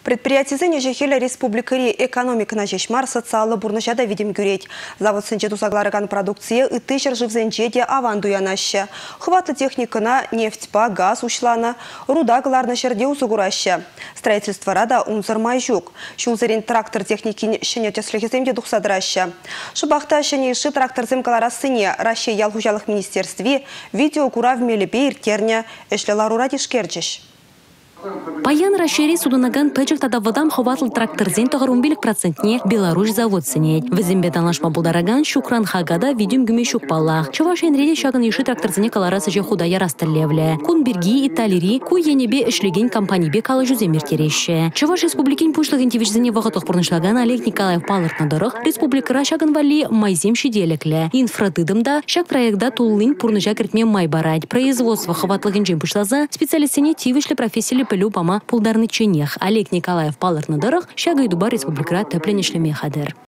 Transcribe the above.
Предприятие жехелі республикари экономикана жешмар социалы бурнышада видим күрет. Завод сынче тусагларыган продукция ыты жыржывзенче де аванду янашы. Хватлы техникана нефтьпа, газ ушлана, руда гларна шерде усугураща. Строительство рада унзырмай жук. Шулзерин трактор техники шенете слехиземде духсадраща. Шыбахта шенейши трактор земкалара сыне Россия ялхужалых министерстве видео кура в мелебе иртерня эшлеларура дишкерчиш. Паян расшири судунаган пэчек тадавадам ховатл тракторзен тогарумбилик процентне Беларусь завод сынет. Везембе танлашма булдараган Шукран Хагада видим гюме шукпалах. Чаваш энреде шаган еши тракторзене каларасы же худая растылевле. Кун бирги италири ку енебе эшлеген компанибе кала жуземир тереше. Чаваш республикин пушлыгын тивичзене вагатох пурнышлаган Олег Николаев палыртна дырых республикара шаган вали майзем шиделекле. Инфратыдымда шаг проекта туллин пурныжа кертме май барать. Производство хватлыгын жем пушлаза специалистене тивишле профессили Любама пулдарный ченех Олег Николаев палыртна дырых шагай дуба республикара төпленешлеме хадыр.